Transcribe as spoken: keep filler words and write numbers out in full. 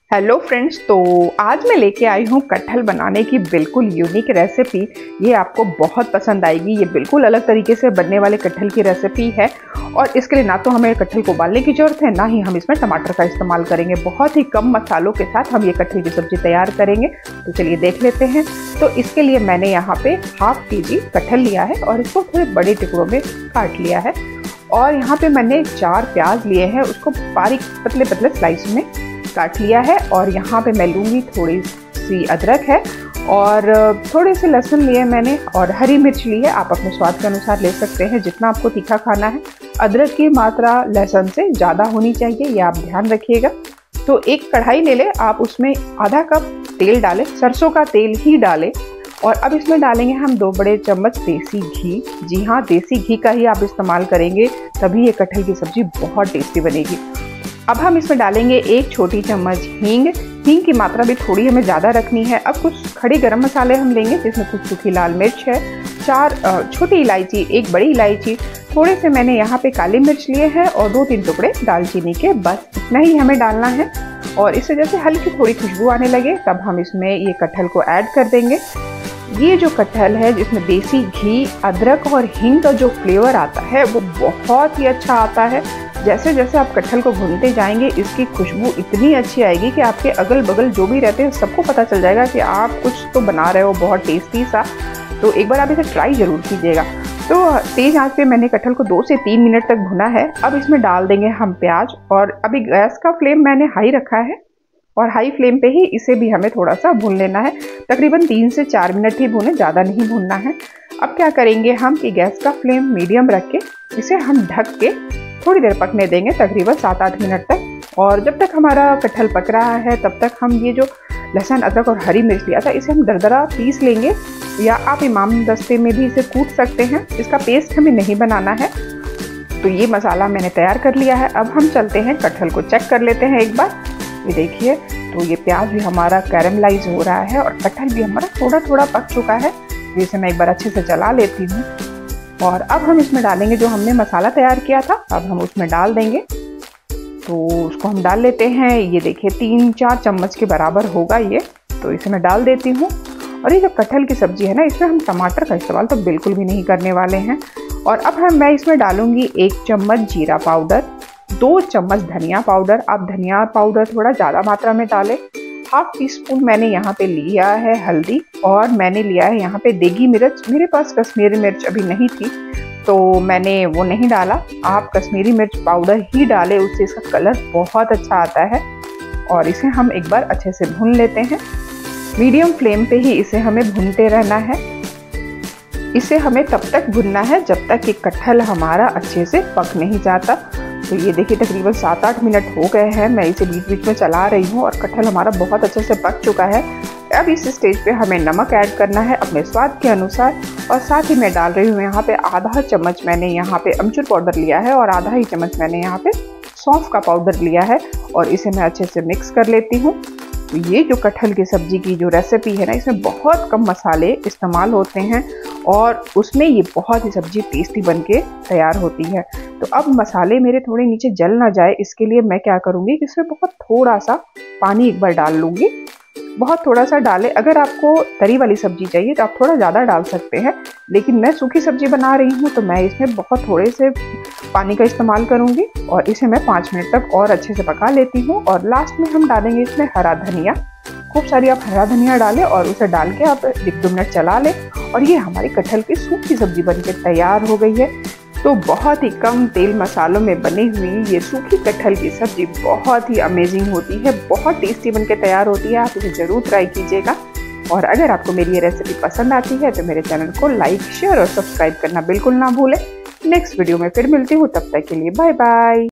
Hello friends, तो आज मैं लेके आई हूँ कटहल बनाने की बिल्कुल यूनिक रेसिपी। ये आपको बहुत पसंद आएगी। ये बिल्कुल अलग तरीके से बनने वाले कटहल की रेसिपी है और इसके लिए ना तो हमें कटहल को उबालने की ज़रूरत है, ना ही हम इसमें टमाटर का इस्तेमाल करेंगे। बहुत ही कम मसालों के साथ हम ये कटहल की सब्ज़ी तैयार करेंगे। तो चलिए देख लेते हैं। तो इसके लिए मैंने यहाँ पे हाफ के जी कटहल लिया है और इसको थोड़े बड़े टुकड़ों में काट लिया है। और यहाँ पे मैंने चार प्याज लिए हैं, उसको बारीक पतले पतले स्लाइस में काट लिया है। और यहाँ पे मैं लूँगी थोड़ी सी अदरक है और थोड़े से लहसुन लिए मैंने और हरी मिर्च ली है। आप अपने स्वाद के अनुसार ले सकते हैं जितना आपको तीखा खाना है। अदरक की मात्रा लहसुन से ज़्यादा होनी चाहिए, ये आप ध्यान रखिएगा। तो एक कढ़ाई ले लें, आप उसमें आधा कप तेल डालें, सरसों का तेल ही डालें। और अब इसमें डालेंगे हम दो बड़े चम्मच देसी घी। जी हाँ, देसी घी का ही आप इस्तेमाल करेंगे, तभी ये कटहल की सब्ज़ी बहुत टेस्टी बनेगी। अब हम इसमें डालेंगे एक छोटी चम्मच हींग। हींग की मात्रा भी थोड़ी हमें ज़्यादा रखनी है। अब कुछ खड़े गरम मसाले हम लेंगे, जिसमें कुछ सूखी लाल मिर्च है, चार छोटी इलायची, एक बड़ी इलायची, थोड़े से मैंने यहाँ पे काली मिर्च लिए हैं और दो तीन टुकड़े दालचीनी के। बस इतना ही हमें डालना है। और इससे जैसे हल्की थोड़ी खुशबू आने लगे तब हम इसमें ये कटहल को ऐड कर देंगे। ये जो कटहल है जिसमें देसी घी, अदरक और हींग का जो फ्लेवर आता है वो बहुत ही अच्छा आता है। जैसे जैसे आप कटहल को भूनते जाएंगे इसकी खुशबू इतनी अच्छी आएगी कि आपके अगल बगल जो भी रहते हैं सबको पता चल जाएगा कि आप कुछ तो बना रहे हो बहुत टेस्टी सा। तो एक बार आप इसे ट्राई ज़रूर कीजिएगा। तो तेज़ आंच पे मैंने कटहल को दो से तीन मिनट तक भुना है। अब इसमें डाल देंगे हम प्याज और अभी गैस का फ्लेम मैंने हाई रखा है और हाई फ्लेम पे ही इसे भी हमें थोड़ा सा भून लेना है। तकरीबन तीन से चार मिनट ही भूनें, ज़्यादा नहीं भूनना है। अब क्या करेंगे हम कि गैस का फ्लेम मीडियम रख के इसे हम ढक के थोड़ी देर पकने देंगे, तकरीबन सात आठ मिनट तक। और जब तक हमारा कटहल पक रहा है तब तक हम ये जो लहसुन, अदरक और हरी मिर्च लिया था इसे हम दरदरा पीस लेंगे, या आप इमाम दस्ते में भी इसे कूट सकते हैं। इसका पेस्ट हमें नहीं बनाना है। तो ये मसाला मैंने तैयार कर लिया है। अब हम चलते हैं कटहल को चेक कर लेते हैं एक बार। ये देखिए, तो ये प्याज भी हमारा कैरमलाइज हो रहा है और कटहल भी हमारा थोड़ा थोड़ा पक चुका है। जिसे मैं एक बार अच्छे से चला लेती हूँ। और अब हम इसमें डालेंगे जो हमने मसाला तैयार किया था, अब हम उसमें डाल देंगे। तो उसको हम डाल लेते हैं। ये देखिए तीन चार चम्मच के बराबर होगा ये। तो इसे मैं डाल देती हूँ। और ये जो कटहल की सब्ज़ी है ना, इसमें हम टमाटर का इस्तेमाल तो बिल्कुल भी नहीं करने वाले हैं। और अब हम मैं इसमें डालूँगी एक चम्मच जीरा पाउडर, दो चम्मच धनिया पाउडर। आप धनिया पाउडर थोड़ा ज़्यादा मात्रा में डालें। हाफ टी स्पून मैंने यहाँ पे लिया है हल्दी और मैंने लिया है यहाँ पे देगी मिर्च। मेरे पास कश्मीरी मिर्च अभी नहीं थी तो मैंने वो नहीं डाला। आप कश्मीरी मिर्च पाउडर ही डालें, उससे इसका कलर बहुत अच्छा आता है। और इसे हम एक बार अच्छे से भून लेते हैं। मीडियम फ्लेम पे ही इसे हमें भूनते रहना है। इसे हमें तब तक भूनना है जब तक कि कटहल हमारा अच्छे से पक नहीं जाता। तो ये देखिए तकरीबन सात आठ मिनट हो गए हैं, मैं इसे बीच बीच में चला रही हूँ और कटहल हमारा बहुत अच्छे से पक चुका है। अब इस स्टेज पे हमें नमक ऐड करना है अपने स्वाद के अनुसार। और साथ ही मैं डाल रही हूँ यहाँ पे आधा चम्मच मैंने यहाँ पे अमचूर पाउडर लिया है और आधा ही चम्मच मैंने यहाँ पे सौंफ का पाउडर लिया है। और इसे मैं अच्छे से मिक्स कर लेती हूँ। तो ये जो कटहल की सब्ज़ी की जो रेसिपी है ना, इसमें बहुत कम मसाले इस्तेमाल होते हैं और उसमें ये बहुत ही सब्ज़ी टेस्टी बनके तैयार होती है। तो अब मसाले मेरे थोड़े नीचे जल ना जाए, इसके लिए मैं क्या करूँगी कि इसमें बहुत थोड़ा सा पानी एक बार डाल लूँगी। बहुत थोड़ा सा डालें। अगर आपको तरी वाली सब्ज़ी चाहिए तो आप थोड़ा ज़्यादा डाल सकते हैं, लेकिन मैं सूखी सब्ज़ी बना रही हूँ तो मैं इसमें बहुत थोड़े से पानी का इस्तेमाल करूँगी। और इसे मैं पाँच मिनट तक और अच्छे से पका लेती हूँ। और लास्ट में हम डालेंगे इसमें हरा धनिया। खूब सारी आप हरा धनिया डालें और उसे डाल के आप एक दो मिनट चला लें। और ये हमारी कटहल की सूखी सब्ज़ी बनके तैयार हो गई है। तो बहुत ही कम तेल मसालों में बनी हुई ये सूखी कटहल की सब्ज़ी बहुत ही अमेजिंग होती है, बहुत टेस्टी बनके तैयार होती है। आप इसे ज़रूर ट्राई कीजिएगा। और अगर आपको मेरी ये रेसिपी पसंद आती है तो मेरे चैनल को लाइक, शेयर और सब्सक्राइब करना बिल्कुल ना भूलें। नेक्स्ट वीडियो में फिर मिलती हूँ, तब तक के लिए बाय बाय।